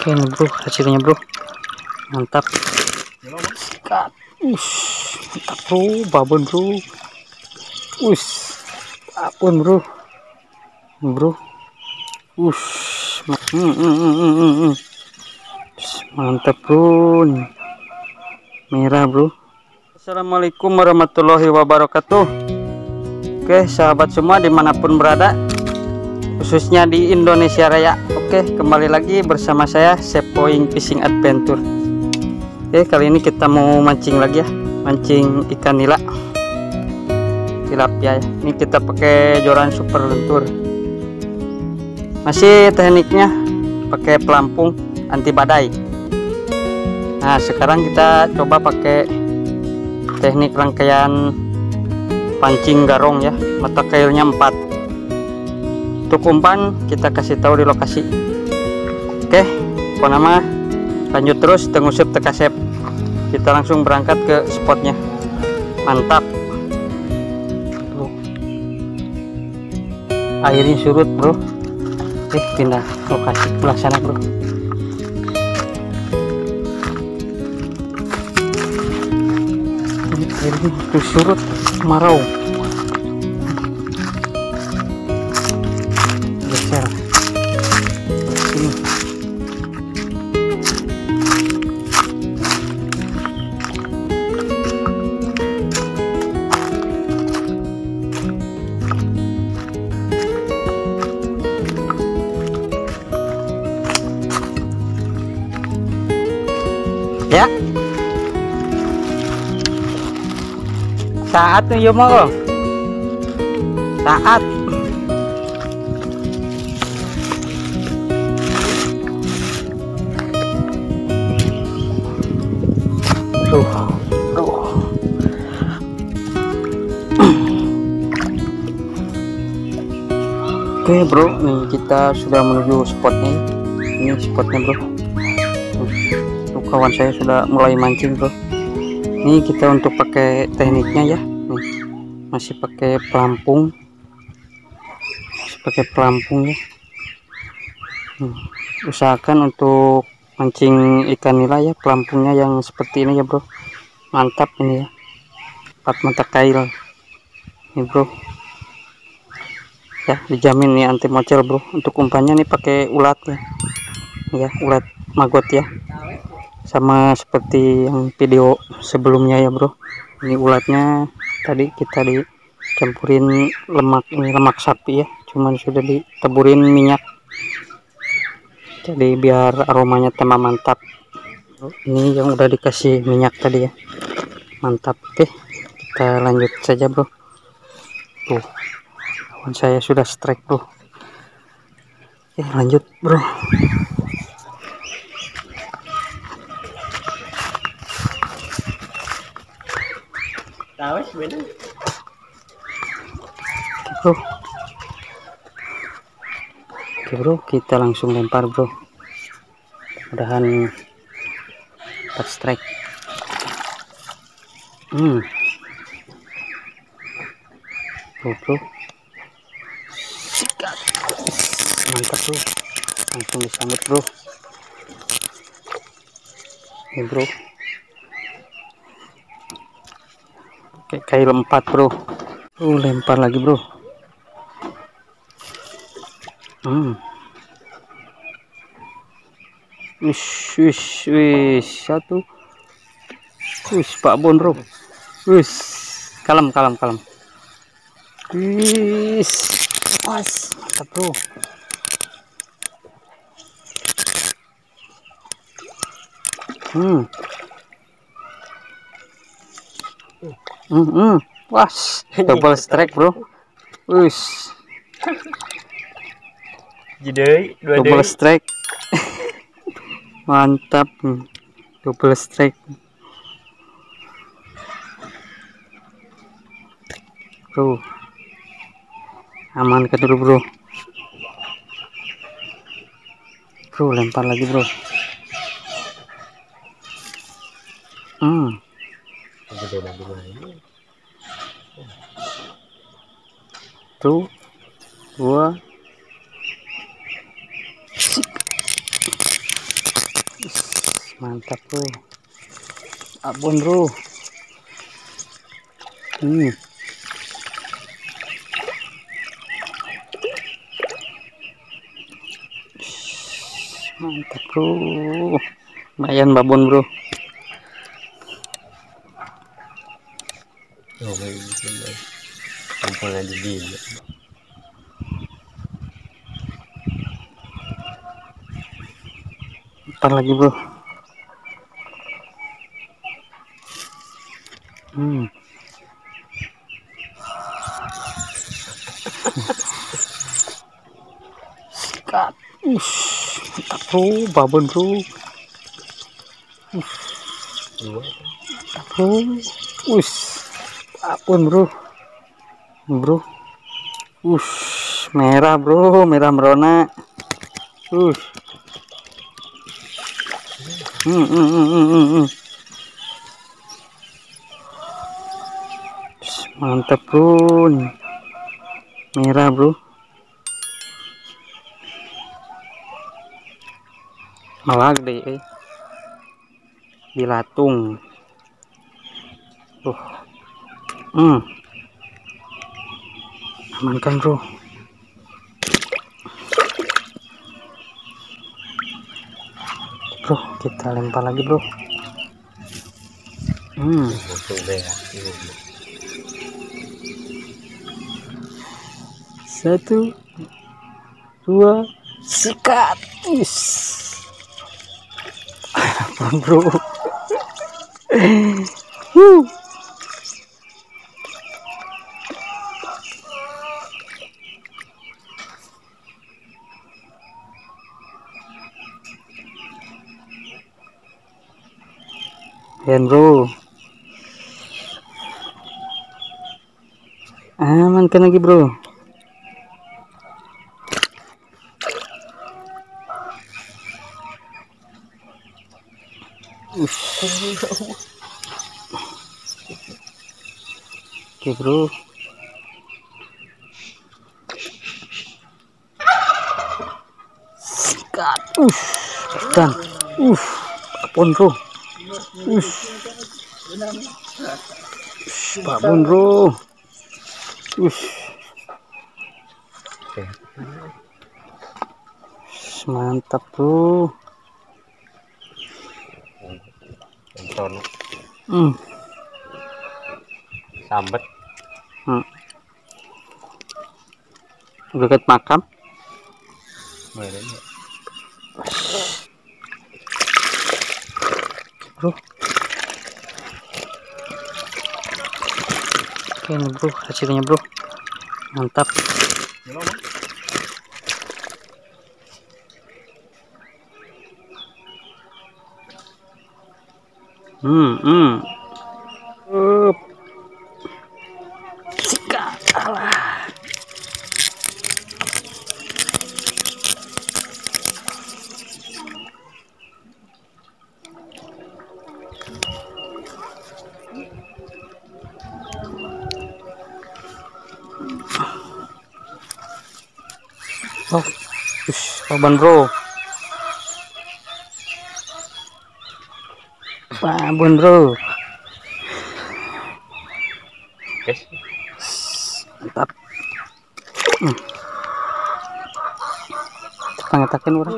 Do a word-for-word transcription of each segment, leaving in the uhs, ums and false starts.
Oke nih bro, hasilnya bro, mantap. Sikat, us, mantap bro, babon bro, us, babon bro, bro, us, hmm, hmm, hmm, hmm, hmm, hmm. Mantap bro, merah bro. Assalamualaikum warahmatullahi wabarakatuh. Oke sahabat semua dimanapun berada, khususnya di Indonesia Raya. Oke, kembali lagi bersama saya Sepoing Fishing Adventure. Oke, kali ini kita mau mancing lagi ya, mancing ikan nila, tilapia ya. Ini kita pakai joran super lentur. Masih tekniknya pakai pelampung anti badai. Nah, sekarang kita coba pakai teknik rangkaian pancing garong ya, mata kailnya empat. Untuk umpan kita kasih tahu di lokasi. Oke, pokoknya mah lanjut terus, tengusep tekasep. Kita langsung berangkat ke spotnya. Mantap. Bro. Airnya surut bro. Oke, pindah lokasi sebelah sana bro. Airnya tuh surut, marau. Geser sini. Ya saat tuh mau kok saat tuh tuh. Oke bro, nih kita sudah menuju spotnya. Ini spotnya bro. Tuh, kawan saya sudah mulai mancing bro. Ini kita untuk pakai tekniknya ya, nih, masih pakai pelampung, masih pakai pelampung ya. Hmm, usahakan untuk mancing ikan nila ya, pelampungnya yang seperti ini ya bro. Mantap ini ya, empat mata kail ini bro ya, dijamin nih anti mocel bro. Untuk umpannya nih pakai ulat ya, ya ulat maggot ya, sama seperti yang video sebelumnya ya bro. Ini ulatnya tadi kita dicampurin lemak, ini lemak sapi ya, cuman sudah ditaburin minyak, jadi biar aromanya tambah mantap. Ini yang udah dikasih minyak tadi ya, mantap. Oke, kita lanjut saja bro. Tuh, kawan saya sudah strike bro. Oke, lanjut bro. Tawas beda. Bro. Oke bro, kita langsung lempar bro. Mudahan dapat strike. Hmm. Bro, bro. Sikat. Mantap bro. Langsung disambut bro. Ini bro. Oke, kail empat bro. Uh, lempar lagi bro. Hmm. Wish, wish, wish. Satu. Wish, Pak Bon bro. Wish. Kalem, kalem, kalem. Wish. Pas. Mantap bro. Hmm. Hmm, hmm. Was, double strike bro. Wish. Jadi Double strike. Mantap, double strike bro. Amankan dulu bro. Bro, lempar lagi bro. Hmm. Tuh, dua. Mantap bro, abon bro. Hmm. Mantap bro, lumayan babon bro. Oh, may bikin ay. Kumpul na di bilo. Ntar lagi bro. Hmm. Sikat. Ush, mantap bro, babon bro. Ush, Dua. mantap bro. Ush, babon bro. Bro. Ush, merah bro, merah merona. Ush. Hmm, hmm, hmm, hmm, hmm, hmm. Ush, mantap bro. Merah bro. Malah gede eh. Dilatung. Tuh. Hmm. Amankan bro. Bro, kita lempar lagi bro. Hmm. Masuk deh ya. Satu, dua, sikat. Is. Bro. Wuh. Keren bro. Amankan lagi bro. Ush. Oke bro. Sikat. Ush. Dan. Ush. Babon bro. Ush. Ush. Babon bro. Ush. Mantap bro. Tonton. Hmm. Sambet. Hmm. Dekat makam. Mana? Bro. Oke nih bro, hasilnya bro. Mantap. Hmm, hmm. Up. Sikat. Alah. Oh, ush, babon bro. Babon bro. Guys. Mantap. Hmm. Ngetakin bro.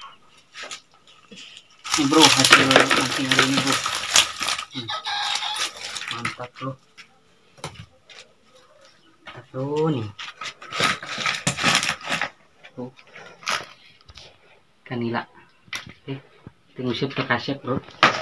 Nih bro, hasil mancing hari ini bro. Hmm. Mantap bro. Mantap bro nih. Tuh. Kanila. Eh, tunggu siap ke kaset bro.